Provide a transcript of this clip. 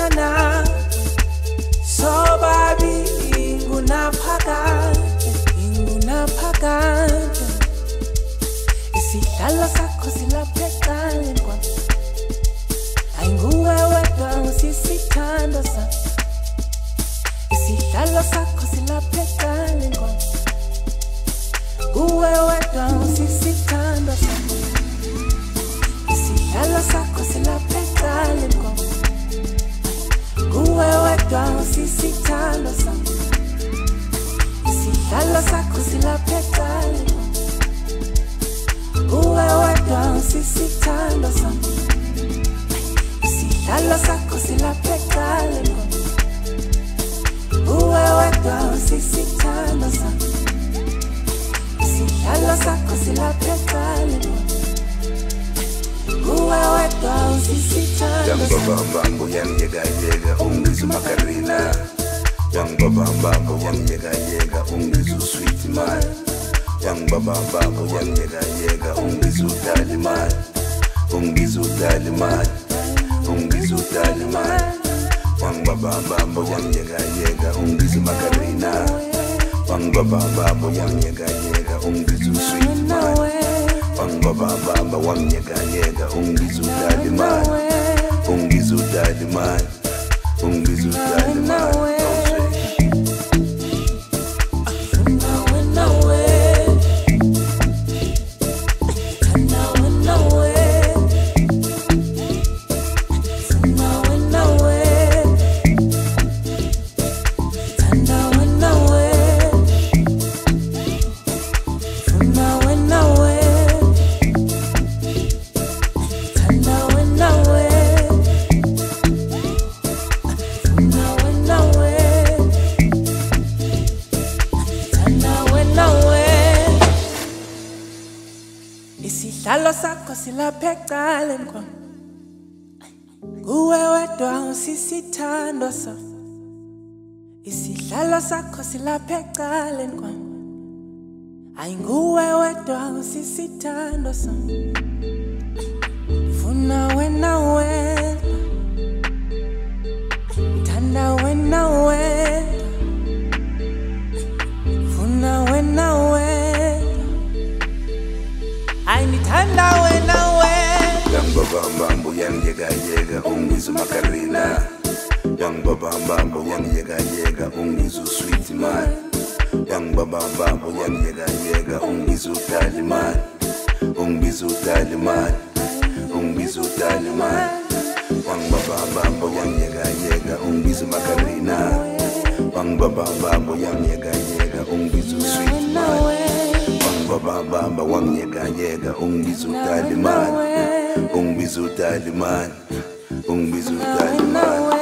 Siyathandana sobabi ingunaphakade isihlalo sakho silapha eqaleni kwami ayinguwe wedwa usisithando sami isihlalo sakho silapha eqaleni kwami nguwe wedwa usisithando sami isihlalo sakho silapha eqaleni kwami nguwe wedwa usisithando sami isihlalo sakho silapha eqaleni kwami nguwe wedwa usisithando sami isihlalo sakho silapha eqaleni kwami nguwe wedwa usisithando sami isihlalo sakho silapha eqaleni kwami nguwe wedwa usisithando Bambo yangiyeka ungizu Macarena Young Bambo yangiyeka ungizu Sweet Man Young Bambo yangiyeka ungizu Daliman ungizu Daliman ungizu Daliman Young Bambo yangiyeka ungizu Macarena Young Bambo yangiyeka ungizu Sweet Man Young Bambo yangiyeka ungizu Daliman ungizu Daliman ungizu Daliman isihlalo sakho silapha eqaleni kwami nguwe wedwa usisithando sami isihlalo sakho silapha eqaleni kwami ayinguwe wedwa usisithando sami funa wena wedwa ngithanda wena wedwa funa wena wedwa ayinithanda wena wedwa Young Bambo yangiyeka ungizu Macarena Young Bambo yangiyeka ungizu Sweet Man Young Bambo yangiyeka ungizu Daliman ungizu Daliman ungizu Daliman Young Bambo yangiyeka ungizu Macarena Young Bambo yangiyeka ungizu Sweet Man Bamba wangiyeka ungizu Daliman ungizu Daliman ungizu Daliman